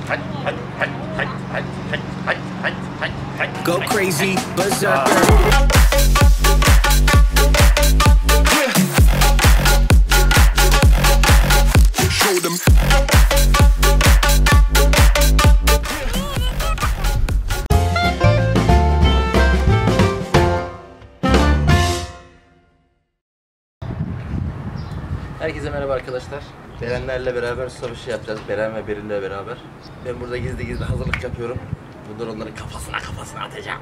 Go crazy, berserker. Show them. Herkese merhaba arkadaşlar. Berenlerle beraber savaşı yapacağız. Beren ve Berin'le beraber. Ben burada gizli hazırlık yapıyorum. Bunlar onların kafasına atacağım.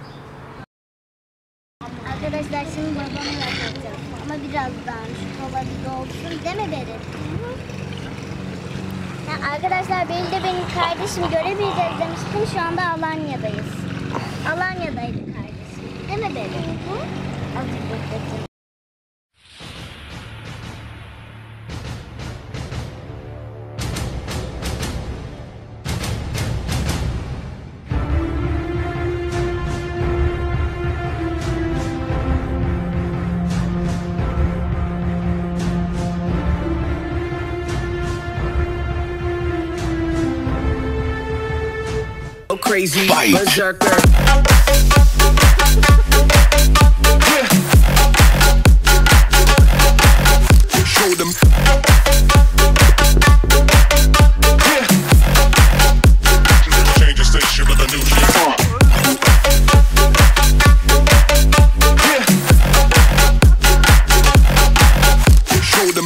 Arkadaşlar şimdi babamı yapacağız. Ama birazdan şu kola bir dolsun değil mi Berin? Arkadaşlar Berin de benim kardeşim görebileceğiz demiştim. Şu anda Alanya'dayız. Alanya'daydı kardeşim. Değil mi Berin? Azıcık bekletin. Go crazy, berserker. Show them. Change the station with a new shit. Show them.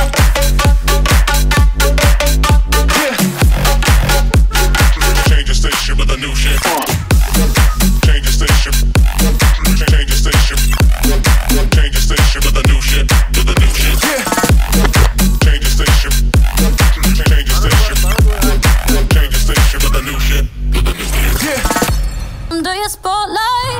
Change the station with a new shit. Change the station. Change the station. Change the station with a new shit. With a new shit. Change the station. Change the station. Change the station with a new shit. With a new shit. Under your spotlight.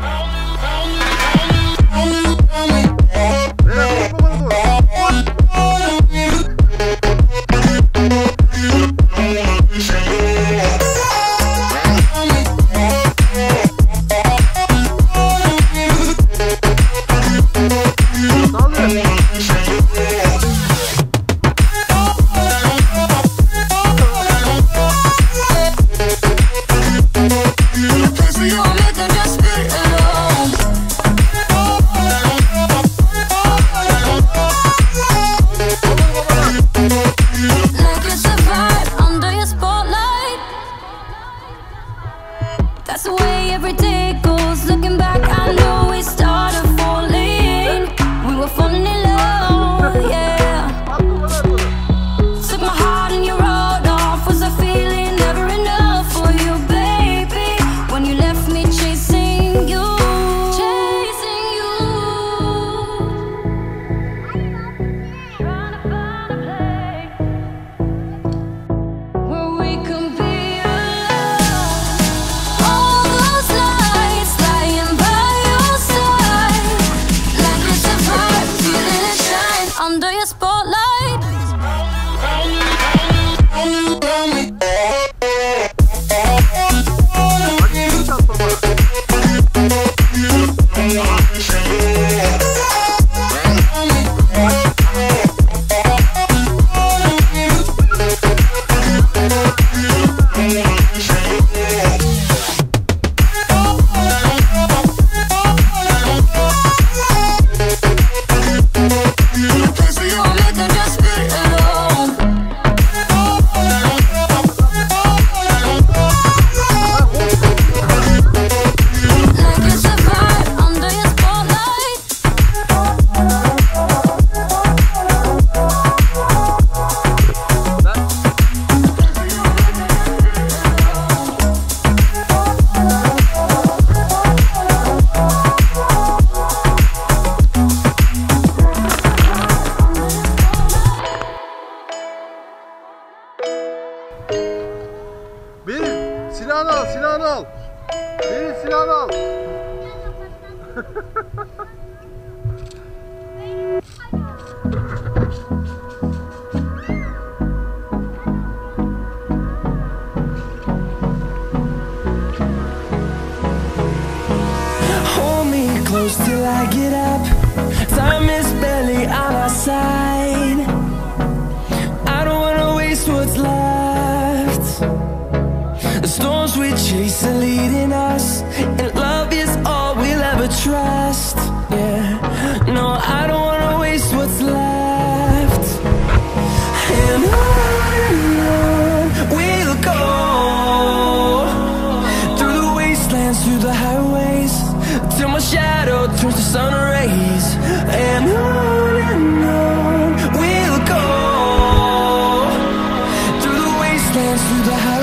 That's the way every day goes. Looking back, I know we started falling. We were falling in love, yeah. Took my heart and you rode off. Was a feeling never enough for you, baby? When you left me chasing you, chasing you. Trying to find a place where we can be under your spotlight. Silahını al, silahını al. Benim silahını al. Hold me close till I get up. Time is barely on our side. I don't wanna waste what's left. chase are leading us, and love is all we'll ever trust. Yeah, no, I don't wanna waste what's left. And on we'll go, through the wastelands, through the highways, till my shadow turns to sun rays. And on we'll go, through the wastelands, through the highways.